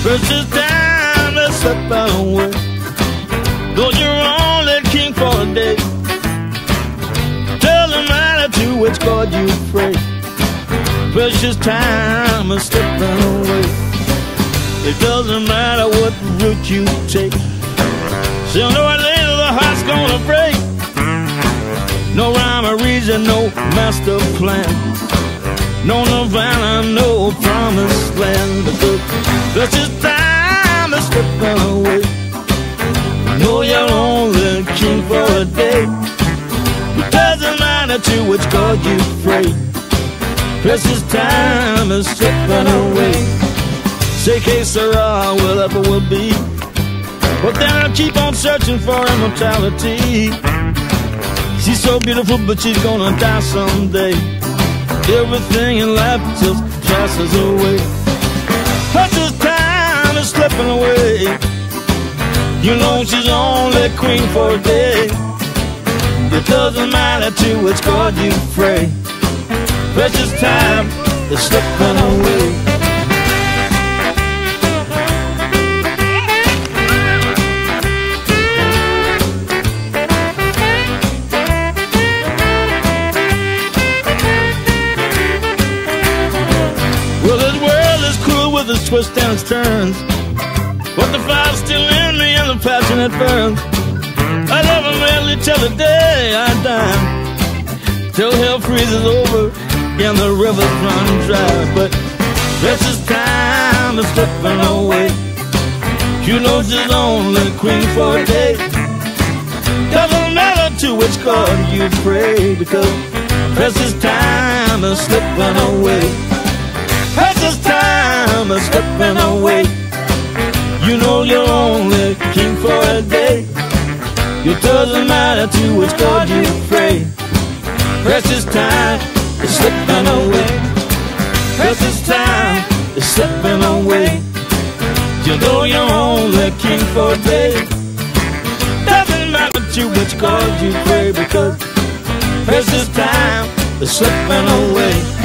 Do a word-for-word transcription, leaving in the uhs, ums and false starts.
Precious time is slipping away. Though you're only king for a day, doesn't matter to which God you pray. Precious time is slipping away. It doesn't matter what route you take. Sooner or later the heart's gonna break. No rhyme or reason, no master plan, no nirvana, no promised land. Because precious time is slipping away. Know you're only king for a day. It doesn't matter to which God you pray. Precious time is slipping away. Say que sera, whatever will be. But then I'll keep on searching for immortality. She's so beautiful, but she's gonna die someday. Everything in life just passes away. Precious time is slipping away. You know she's only queen for a day. It doesn't matter to which God you pray. Precious time is slipping away. Well, this world is cruel with its twists and its turns, but the fire's still in me and the passion it burns. I love her madly till the day I die, till hell freezes over and the rivers run dry. But precious time is slipping away. You know she's only queen for a day. Doesn't matter to which God you pray, because precious time is slipping away. Precious time is slipping away. You know you're only king for a day. It doesn't matter to which God you pray. Precious time is slipping away. Precious time is slipping away. You know you're only king for a day. Doesn't matter to which God you pray, because precious time is slipping away.